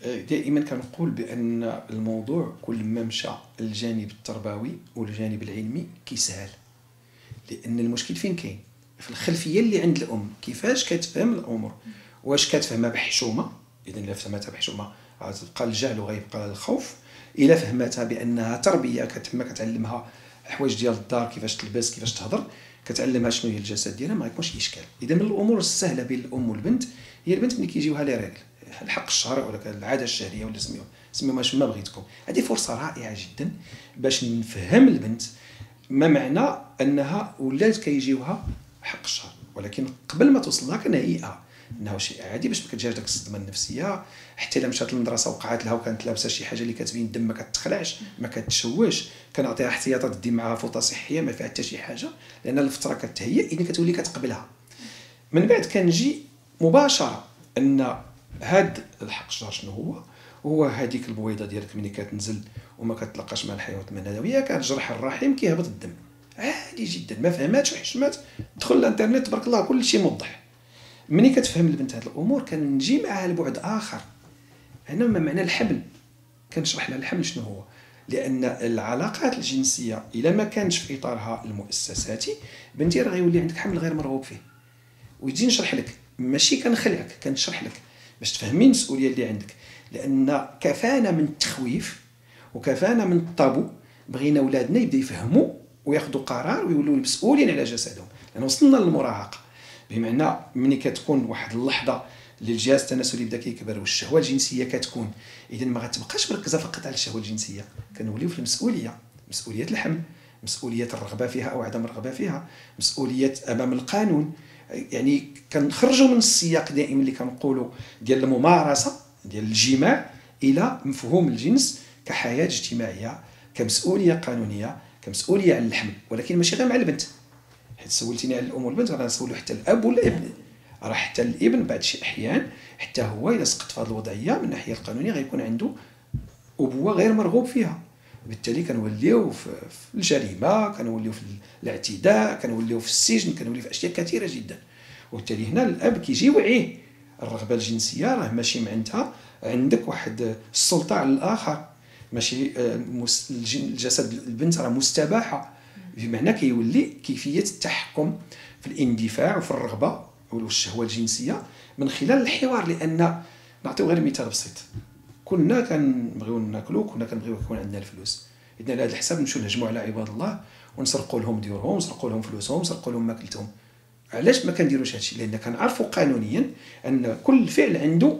دائما كنقول بان الموضوع كل ما مشى الجانب التربوي والجانب العلمي كيسهل، لان المشكل فين كاين؟ في الخلفيه اللي عند الام، كيفاش كتفهم الامور، واش كتفهمها بحشومه؟ اذا الا فهمتها بحشومه غتبقى الجهل وغيبقى الخوف. الا فهمتها بانها تربيه كتما كتعلمها حوايج ديال الدار، كيفاش تلبس، كيفاش تهضر، كتعلمها شنو هي الجسد ديالها، ما غيكونش اشكال. اذا من الامور السهله بين الام والبنت هي البنت ملي كيجيوها لي ريغل، الحق الشهري ولا العاده الشهريه ولا سميوها ما بغيتكم. هذه فرصه رائعه جدا باش نفهم البنت ما معنى انها ولات كيجيوها حق الشهر، ولكن قبل ما توصل لها كنهيئها انه شيء عادي باش ما كتجيهاش داك الصدمه النفسيه. حتى الا مشات للمدرسه وقعت لها وكانت لابسه شي حاجه اللي كتبين الدم، ما كتخلعش ما كتشوش، كنعطيها احتياطات، دي معها فوطه صحيه ما فيها حتى شي حاجه، لان الفتره كتهيئ اذا كتولي كتقبلها. من بعد كنجي مباشره ان هاد الحق الشهر شنو هو هذيك البويضه ديالك ملي كتنزل وما كتلاقاش مع الحيوانات المنويه، كتجرح الرحم كيهبط الدم عادي جدا. ما فهماتش وحشمات، دخل الانترنت تبارك الله كل شيء موضح. ملي كتفهم البنت هاد الامور كنجي معها لبعد اخر. هنا ما معنى الحمل، كنشرح لها الحمل شنو هو، لان العلاقات الجنسيه الا ما كانش في اطارها المؤسساتي بنتي راه غيولي عندك حمل غير مرغوب فيه. ويجي نشرح لك، ماشي كنخلعك، كنشرح لك باش تفهمي المسؤوليه اللي عندك، لان كفانا من التخويف وكفانا من الطابو. بغينا ولادنا يبدا يفهموا وياخذوا قرار ويولوا مسؤولين على جسدهم، لان وصلنا للمراهقه. بمعنى ملي كتكون واحد اللحظه اللي الجهاز التناسلي بدا كيكبر والشهوه الجنسيه كتكون، اذا ما غتبقاش مركزه فقط على الشهوه الجنسيه، كنوليو في المسؤوليه، مسؤوليه الحمل، مسؤوليه الرغبه فيها او عدم الرغبه فيها، مسؤوليه امام القانون. يعني كنخرجوا من السياق دائما اللي كنقولوا ديال الممارسه ديال الجماع الى مفهوم الجنس كحياه اجتماعيه، كمسؤوليه قانونيه، كمسؤوليه على الحمل. ولكن ماشي غير مع البنت، حيت سولتيني على الام والبنت، غنسولو حتى الاب والابن. راه حتى الابن بعد شي احيان حتى هو الا سقط في هذه الوضعيه من الناحيه القانونيه غيكون عنده ابوه غير مرغوب فيها. بالتالي كنوليو في الجريمه، كنوليو في الاعتداء، كنوليو في السجن، كنوليو في اشياء كثيره جدا. وبالتالي هنا الاب كيجي يوعيه الرغبه الجنسيه راه ماشي معناتها عندك واحد السلطه على الاخر، ماشي الجسد البنت راه مستباحه، بمعنى كيولي كيفيه التحكم في الاندفاع وفي الرغبه والشهوه الجنسيه من خلال الحوار. لان نعطيو غير مثال بسيط، كنا كنبغيو ناكلو، كنا كنبغيو يكون عندنا الفلوس، اذا على هذا الحساب نمشيو نهجموا على عباد الله ونسرقوا لهم ديورهم، ونسرقوا لهم فلوسهم، ونسرقوا لهم ماكلتهم. علاش ما كنديروش هادشي؟ لان كنعرفوا قانونيا ان كل فعل عنده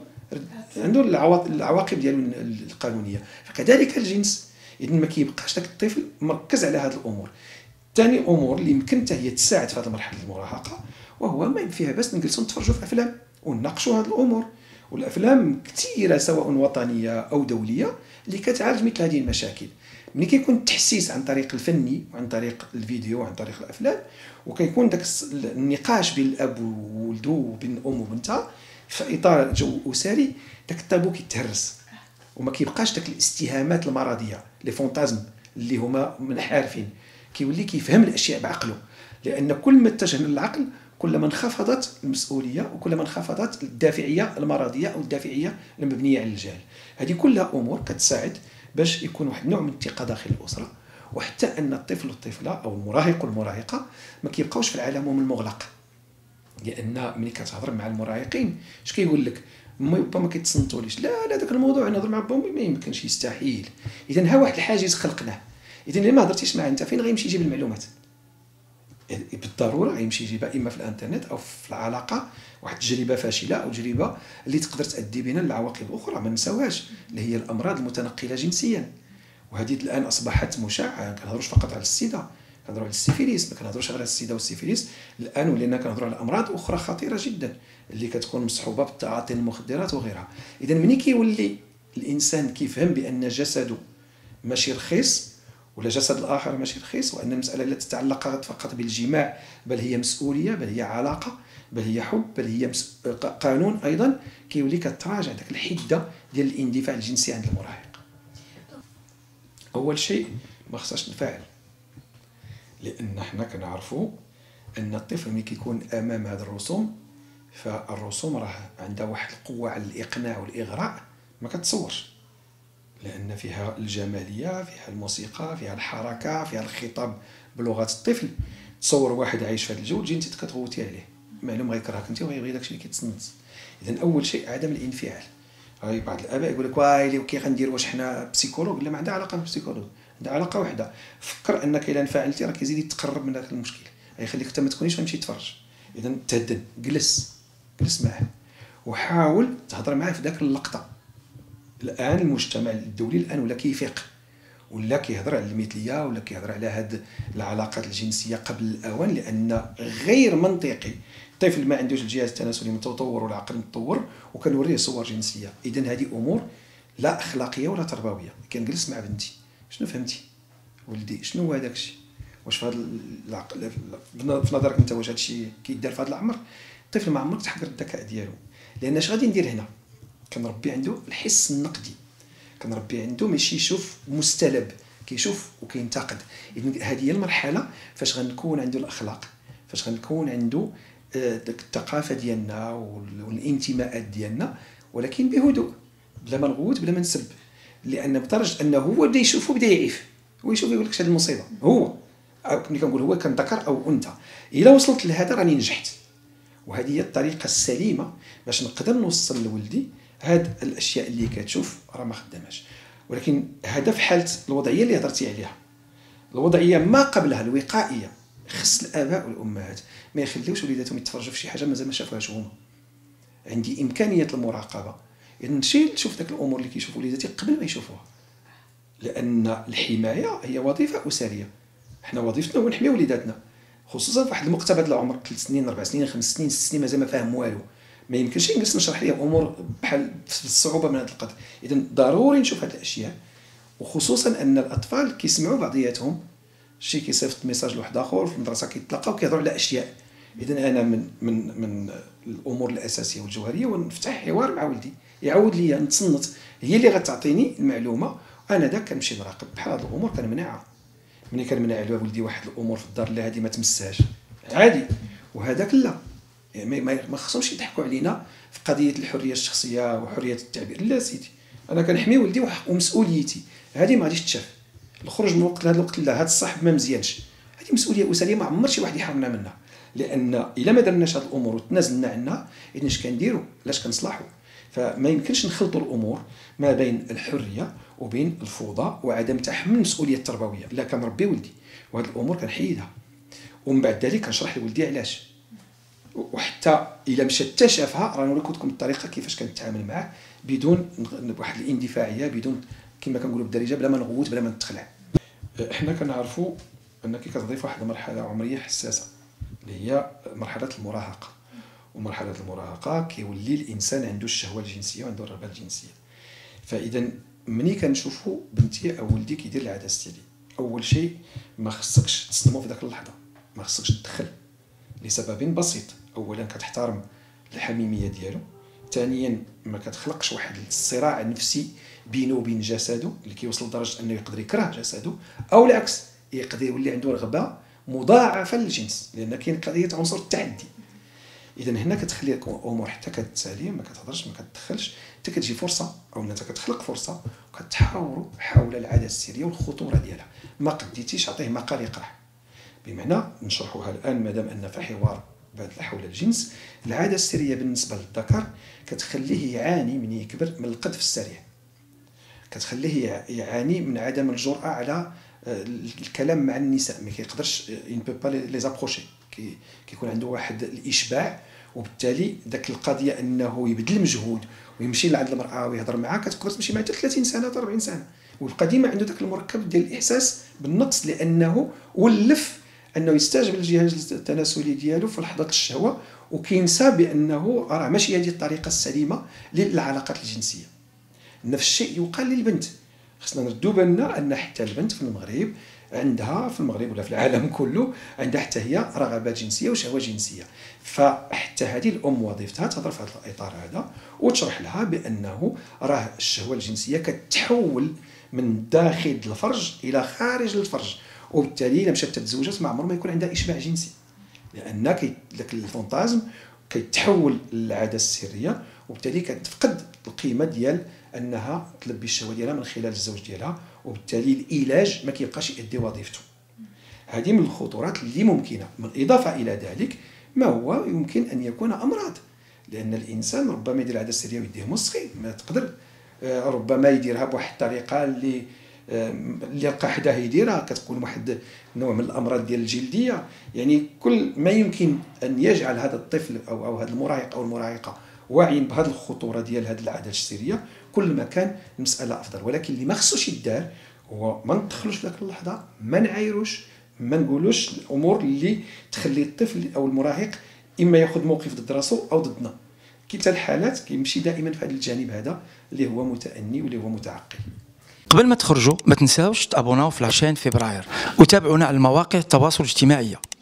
العواقب ديالو القانونيه، فكذلك الجنس. اذا ما كيبقاش داك الطفل مركز على هذه الامور. ثاني امور اللي يمكن حتى هي تساعد في هذه المرحله المراهقه، وهو ما فيها بس نجلسوا نتفرجوا في افلام ونناقشوا هذه الامور. والافلام كثيره سواء وطنيه او دوليه اللي كتعالج مثل هذه المشاكل. ملي كيكون التحسيس عن طريق الفني وعن طريق الفيديو وعن طريق الافلام، وكيكون داك النقاش بين الاب وولده وبين الام وبنتها في اطار جو اسري، داك الطابو كيتهرس وما كيبقاش داك الاستهامات المرضيه لي فونتازم اللي هما منحرفين. كيولي كيفهم الاشياء بعقله، لان كل ما اتجهنا للعقل كل ما انخفضت المسؤوليه وكل ما انخفضت الدافعيه المرضيه او الدافعيه المبنيه على الجهل. هذه كلها امور كتساعد باش يكون واحد النوع من الثقه داخل الاسره، وحتى ان الطفل والطفله او المراهق والمراهقه ما كيبقاوش في العالم المغلق. لان ملي كتهضر مع المراهقين اش كيقول لك؟ امي وبا ما كيتصنتوليش. لا داك الموضوع نهضر مع با وامي ما يمكنش، يستحيل. اذا ها واحد الحاجز خلقناه. اذا الا ما هضرتيش معاه انت فين غيمشي يجيب المعلومات؟ بالضروره غيمشي يجيبها اما في الانترنت او في العلاقه، واحد التجربه فاشله او تجربه اللي تقدر تؤدي بنا للعواقب الاخرى ما نساوهاش، اللي هي الامراض المتنقله جنسيا. وهذه الان اصبحت مشعه، ما كنهضروش فقط على السيده، كنهضروا على السيفيليس، ما كنهضروش غير على السيده والسيفيليس الان، ولينا كنهضروا على امراض اخرى خطيره جدا اللي كتكون مصحوبه بالتعاطي المخدرات وغيرها. اذا ملي كيولي الانسان كيفهم بان جسده ماشي رخيص ولا جسد الاخر ماشي رخيص، وان المساله لا تتعلق فقط بالجماع، بل هي مسؤوليه، بل هي علاقه، بل هي حب، بل هي قانون ايضا، كيولي كتراجع داك الحده ديال الاندفاع الجنسي عند المراهق. اول شيء ما خصناش نفعل، لان حنا كنعرفوا ان الطفل ملي كيكون امام هذه الرسوم، فالرسوم راه عندها واحد القوه على الاقناع والاغراء ما كتصورش، لان فيها الجماليه، فيها الموسيقى، فيها الحركه، فيها الخطاب بلغه الطفل. تصور واحد عايش في هذا الجو تجي انت كتغوتي عليه، معلوم غيكرهك انت وغيبغي داكشي اللي كيتصنت. اذا اول شيء عدم الانفعال. هاي بعض الاباء يقول لك وايلي وكي غندير واش حنا بسيكولوج؟ لا، ما عندها علاقه بالبسيكولوج، عندها علاقه واحده، فكر انك الا انفعلتي راه كيزيد يتقرب من ذاك المشكل، غيخليك حتى ما تكونيش غتمشي تفرج. اذا تهدن، جلس معاه وحاول تهضر معاه في ذاك اللقطه. الان المجتمع الدولي الان ولا كيفيق، ولا كيهضر على المثليه، ولا كيهضر على هاد العلاقات الجنسيه قبل الاوان، لان غير منطقي الطفل ما عندوش الجهاز التناسلي متطور والعقل متطور وكنوريه صور جنسيه. اذا هذه امور لا اخلاقيه ولا تربويه. كنجلس مع بنتي، شنو فهمتي ولدي؟ شنو هو هذاك الشيء؟ واش في هذا العقل في نظرك انت واش هذا الشيء كيدار في هذا العمر؟ الطفل ما عمرك تحقر الذكاء ديالو. لان اش غادي ندير هنا؟ كنربي عنده الحس النقدي، كنربي عنده ماشي يشوف مستلب، كيشوف وكينتقد. اذا هذه هي المرحله فاش غنكون عنده الاخلاق، فاش غنكون عنده داك الثقافه ديالنا والانتماءات ديالنا، ولكن بهدوء، بلا ما نغوت بلا ما نسب. لان بدرجه انه هو بدا يشوف وبدا يعيف، هو يشوف يقول لك هذه المصيبه. هو ملي كنقول هو كان ذكر او انثى، الا وصلت لهذا راني نجحت. وهذه هي الطريقه السليمه باش نقدر نوصل لولدي هاد الاشياء اللي كتشوف راه ما خداماش. ولكن هذا في حاله الوضعيه اللي هضرتي عليها، الوضعيه ما قبلها الوقائيه. خص الاباء والامهات ما يخليوش وليداتهم يتفرجوا في شي حاجه مازال ما شافوهاش هما. عندي امكانيه المراقبه، اذا نمشي نشوف داك الامور اللي كيشوفوا وليداتي قبل ما يشوفوها. لان الحمايه هي وظيفه اسريه، حنا وظيفتنا هو نحمي وليداتنا، خصوصا في واحد المقتبل العمر 3 سنين 4 سنين 5 سنين 6 سنين مازال ما فاهم والو. ما يمكنش نجلس نشرح ليه امور بحال الصعوبه من هذا القدر. اذا ضروري نشوف هذه الاشياء، وخصوصا ان الاطفال كيسمعوا بعضياتهم، شي كيصيفط ميساج لواحد اخر في المدرسه، كيتلاقاو كيهضروا على اشياء. اذا انا من الامور الاساسيه والجوهريه ونفتح حوار مع ولدي، يعاود لي نتصنت، هي اللي غتعطيني المعلومه. انا داك كنمشي نراقب بحال هذه الامور كنمنعها. ملي كنمنع على ولدي واحد الامور في الدار، لا هذه ما تمساش عادي، وهذاك لا، يعني ما خصهمش يضحكوا علينا في قضيه الحريه الشخصيه وحريه التعبير. لا سيدي، انا كنحمي ولدي ومسؤوليتي هذه ما غاديش تشاف. الخروج من وقت لهذا الوقت لا، هذا الصاحب ما مزيانش، هذه مسؤوليه اسريه ما عمر شي واحد يحرمنا منها. لان الا ما درناش هذه الامور وتنازلنا عنها، اذا اش كنديروا؟ علاش كنصلحوا؟ فما يمكنش نخلطوا الامور ما بين الحريه وبين الفوضى وعدم تحمل المسؤوليه التربويه. لا، كنربي ولدي وهذه الامور كنحيدها، ومن بعد ذلك كنشرح لولدي علاش. وحتى الا مشى حتى شافها راه نوريكم الطريقه كيفاش كنتعامل معاه بدون واحد الاندفاعيه، بدون كما كنقولوا بالدارجه بلا ما نغوت بلا ما نتخلع. احنا كنعرفوا انك كتضيف واحد المرحله عمريه حساسه اللي هي مرحله المراهقه. ومرحله المراهقه كيولي الانسان عنده الشهوه الجنسيه وعنده الرغبه الجنسيه. فاذا ملي كنشوفوا بنتي او ولدي كيدير العادات ديالي، اول شيء ما خصكش تصدموا في ذاك اللحظه، ما خصكش تدخل لسبب بسيط. اولا كتحترم الحميميه ديالو، ثانيا ما كتخلقش واحد الصراع نفسي بينه وبين جسده اللي كيوصل لدرجه انه يقدر يكره جسده، او العكس يقدر يولي عنده رغبه مضاعفه للجنس، لان كاين قضيه عنصر التعدي. اذا هنا كتخلي الامور حتى كتسالي، ما كتهضرش ما كتدخلش، حتى كتجي فرصه او انت كتخلق فرصه وكتحاوروا حول العاده السريه والخطوره ديالها. ما قديتيش عطيه مقال يقرا، بمعنى نشرحوها الان مادام ان في حوار حول الجنس. العاده السريه بالنسبه للذكر كتخليه يعاني من يكبر من القذف السريع، كتخليه يعاني من عدم الجرأه على الكلام مع النساء، ما كيقدرش ان بو با لي زابروشي، كيكون عنده واحد الاشباع. وبالتالي ذاك القضيه انه يبذل مجهود ويمشي لعند المراه ويهضر معها كتقدر تمشي معها حتى 30 سنه 40 سنه، ويبقى ديما عنده ذاك المركب ديال الاحساس بالنقص، لانه ولف انه يستجب للجهاز التناسلي ديالو في لحظه الشهوه، وكينسى بانه راه ماشي هذه الطريقه السليمه للعلاقات الجنسيه. نفس الشيء يقال للبنت. خصنا نردوا بالنا ان حتى البنت في المغرب عندها، في المغرب ولا في العالم كله، عندها حتى هي رغبات جنسيه وشهوه جنسيه. فحتى هذه الام وظيفتها تهضر في هذا الاطار هذا وتشرح لها بانه راه الشهوه الجنسيه كتحول من داخل الفرج الى خارج الفرج، وبالتالي الا مشات تتزوجت ما عمر ما يكون عندها اشباع جنسي، لان ذاك الفونتازم كيتحول للعاده السريه، وبالتالي كتفقد القيمه ديال انها تلبي الشهوه ديالها من خلال الزوج ديالها، وبالتالي العلاج ما كيبقاش يؤدي وظيفته. هذه من الخطورات اللي ممكنه. بالاضافه الى ذلك ما هو يمكن ان يكون امراض، لان الانسان ربما يدير العاده السريه ويديه مسخي ما تقدر، ربما يديرها بواحد الطريقه اللي لقى حداه يديرها، كتكون واحد نوع من الامراض ديال الجلديه. يعني كل ما يمكن ان يجعل هذا الطفل او هذا المراهق او المراهقه واعيين بهذه الخطوره ديال هذه العاده السريه، كل ما كان المساله افضل. ولكن اللي ما خصوش يدار هو ما ندخلوش في ذاك اللحظه، ما نعايروش، ما نقولوش الامور اللي تخلي الطفل او المراهق اما ياخذ موقف ضد راسو او ضدنا. كلتا الحالات كيمشي دائما في هذا الجانب هذا اللي هو متأني واللي هو متعقل. قبل ما تخرجوا ما تنساوش تابوناو في لاشين فبراير وتابعونا على المواقع التواصل الاجتماعي.